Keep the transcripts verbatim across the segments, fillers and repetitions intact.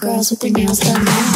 girls with their nails done now.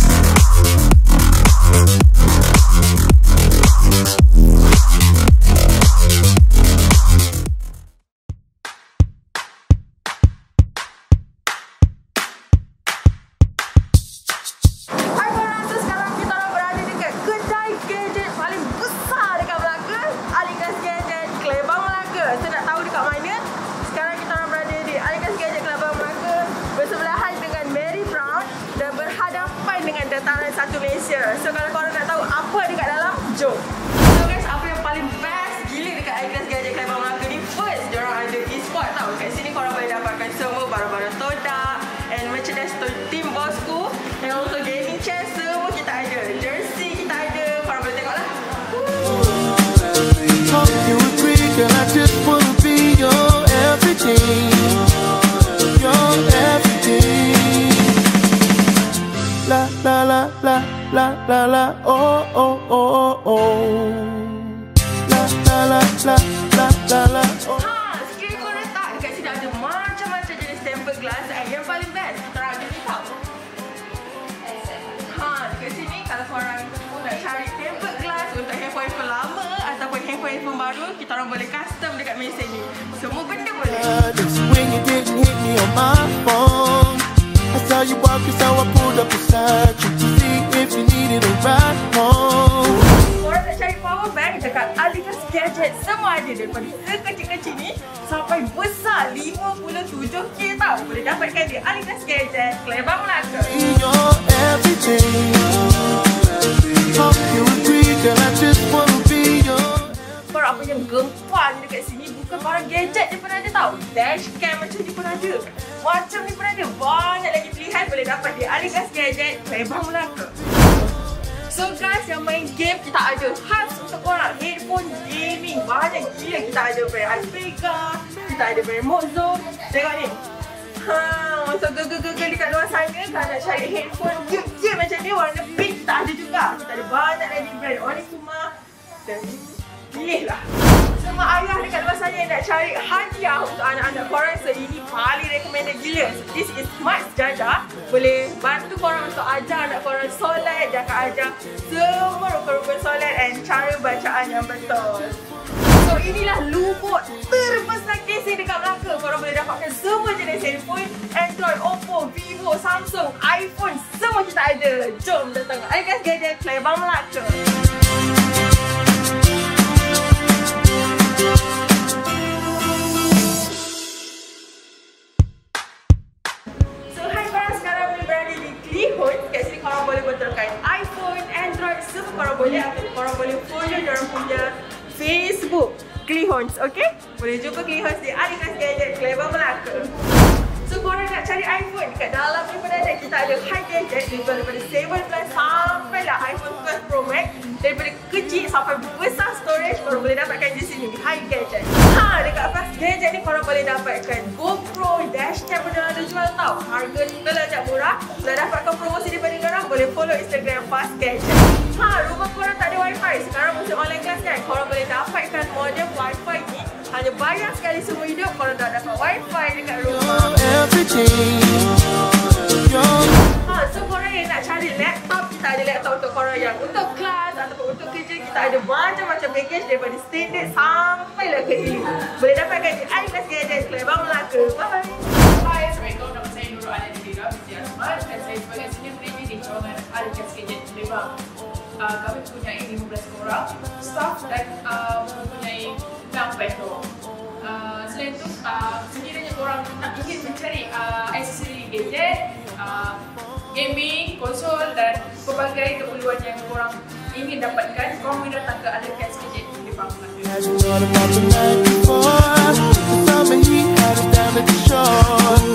Dataran satu Malaysia. So kalau korang nak tahu apa dekat dalam, jom. So guys, apa yang paling best gila dekat Ikhlas Gadget Klebang Melaka ni, first, diorang ada e-sport tau. Kat sini korang boleh dapatkan semua barang-barang todak and merchandise team bosku, and also gaming chair, semua kita ada. Jersey kita ada, korang boleh tengok lah. La la la la la la la oh oh oh oh la la la la la la la oh. Ha, sekali korang tak, dekat sini ada macam-macam jenis tempered glass, and yang paling best, korang ada ni tau. Ha, dekat sini kalau korang nak cari tempered glass untuk handphone-handphone lama ataupun handphone-handphone baru, kita orang boleh custom dekat mesin ni. Semua benda boleh. When you didn't hit me on my phone, I saw you walking, so I pulled up beside you to see if you needed a ride home. Korang nak cari power bank dekat Ikhlas Gadget, semua ada, daripada sekecil-kecil ni sampai besar lima puluh tujuh K tau. Boleh dapatkan di Ikhlas Gadget Klebang Melaka. You're everything. Hope you agree, girl, I just wanna be your. Korang apa yang gempar ni dekat sini, bukan barang gadget je pun ada tau. Dashcam macam ni pun ada. Macam ni pun ada. Banyak lagi pilihan boleh dapat di Ikhlas Gadget Klebang Melaka. So guys, yang main game kita ada khas untuk korang. Headphone gaming banyak gila. Kita ada brand Vega, kita ada brand Mozo. Tengok ni. Ha, so gegel-gegel dekat luar sana, kalau nak cari headphone cute-cute macam ni warna pink, kita ada juga. Kita ada banyak lagi brand Onikuma dan pilih lah. Semua ayah dekat luar sana yang nak cari hadiah untuk anak-anak korang, so ini paling recommended gila. So this is Smart Jaja. Boleh bantu korang untuk ajar anak korang solat, jangan ajar semua rukun-rukun solat and cara bacaan yang betul. So inilah lubuk terbesar casing dekat Melaka. Korang boleh dapatkan semua jenis handphone, Android, Oppo, Vivo, Samsung, iPhone, semua kita ada. Jom datang Ikhlas Gadget Klebang Melaka. Kat sini korang boleh betulkan iPhone, Android, semua korang boleh. Atau korang boleh follow diorang punya Facebook, Klihons, okay? Boleh jumpa Klihons di Ikhlas Gadget Klebang Melaka. So korang nak cari iPhone, dekat dalam ni pun ada. Kita ada high gadget daripada tujuh belas sampai lah iPhone twelve Pro Max. Daripada kecil sampai besar storage, korang boleh dapatkan di sini di high gadget. Ha, dekat fast gadget ni korang boleh dapatkan GoPro, dashcam pun diorang ada jual tau. Harga terlajak murah. Kalau dapatkan promosi daripada diorang, boleh follow Instagram fast gadget. Ha, rumah korang tak ada wifi, sekarang musim online class kan, korang boleh dapatkan modem wifi ni. Hanya bayar sekali seumur hidup, korang dah dapat wifi dekat rumah. Ha, so korang yang nak cari laptop, kita ada laptop untuk korang yang untuk kelas ataupun untuk kerja. Kita ada macam-macam package daripada standard sampai lah ke elite. Boleh dapatkan di Ikhlas Gadget Klebang Melaka. Bye! Hai, Assalamualaikum. Nama saya Nurul Alani Dira binti Asmat dan saya sebagai senior peneliti di cawangan Ikhlas Gadget Klebang. Uh, kami mempunyai lima belas orang staff dan uh, mempunyai enam vendor. Uh, selain itu, uh, sekiranya korang nak ingin mencari uh, aksesori gadget, uh, gaming, konsol dan pelbagai keperluan yang korang ingin dapatkan, korang boleh datang ke Ikhlas Gadget Klebang Melaka.